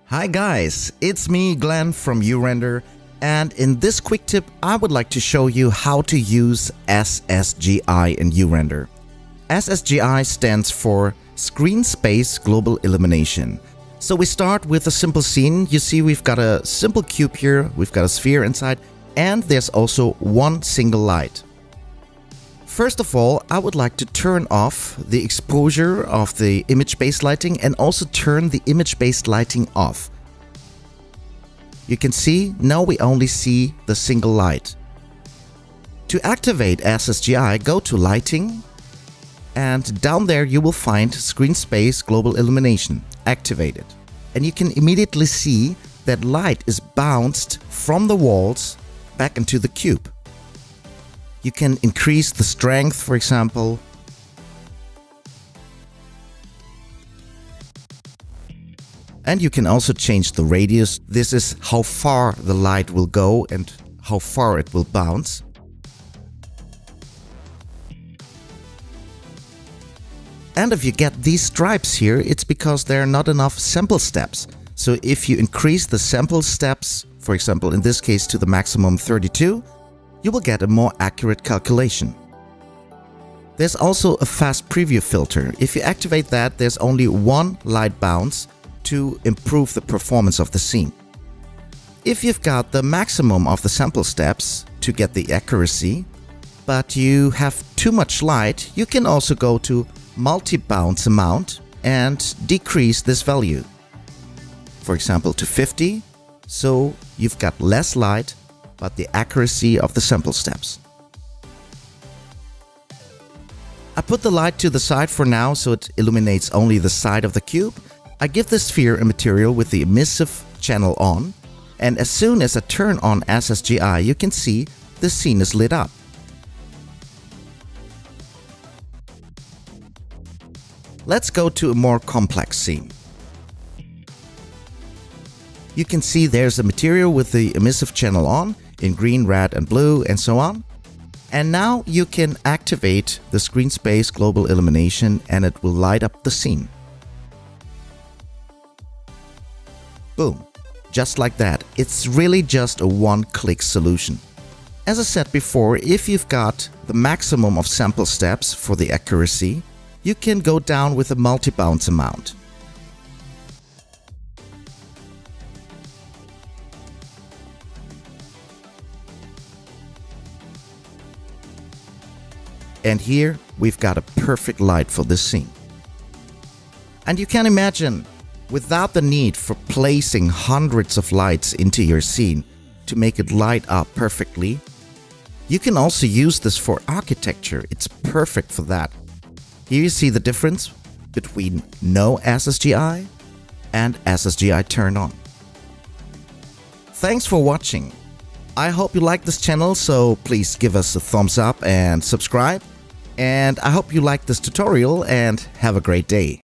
Hi guys, it's me Glenn from URender, and in this quick tip I would like to show you how to use SSGI in URender. SSGI stands for Screen Space Global Illumination. So we start with a simple scene. You see we've got a simple cube here, we've got a sphere inside, and there's also one single light. First of all, I would like to turn off the exposure of the image-based lighting and also turn the image-based lighting off. You can see now we only see the single light. To activate SSGI, go to Lighting, and down there you will find Screen Space Global Illumination activated. And you can immediately see that light is bounced from the walls back into the cube. You can increase the strength, for example. And you can also change the radius. This is how far the light will go and how far it will bounce. And if you get these stripes here, it's because there are not enough sample steps. So if you increase the sample steps, for example in this case to the maximum 32, you will get a more accurate calculation. There's also a fast preview filter. If you activate that, there's only one light bounce to improve the performance of the scene. If you've got the maximum of the sample steps to get the accuracy, but you have too much light, you can also go to multi-bounce amount and decrease this value. For example to 50, so you've got less light but the accuracy of the sample steps. I put the light to the side for now so it illuminates only the side of the cube. I give the sphere a material with the emissive channel on, and as soon as I turn on SSGI you can see the scene is lit up. Let's go to a more complex scene. You can see there's a material with the emissive channel on in green, red and blue and so on. And now you can activate the Screen Space Global Illumination and it will light up the scene. Boom. Just like that. It's really just a one-click solution. As I said before, if you've got the maximum of sample steps for the accuracy, you can go down with a multi-bounce amount. And here we've got a perfect light for this scene. And you can imagine, without the need for placing hundreds of lights into your scene to make it light up perfectly, you can also use this for architecture. It's perfect for that. Here you see the difference between no SSGI and SSGI turned on. Thanks for watching. I hope you like this channel, so please give us a thumbs up and subscribe. And I hope you like this tutorial and have a great day.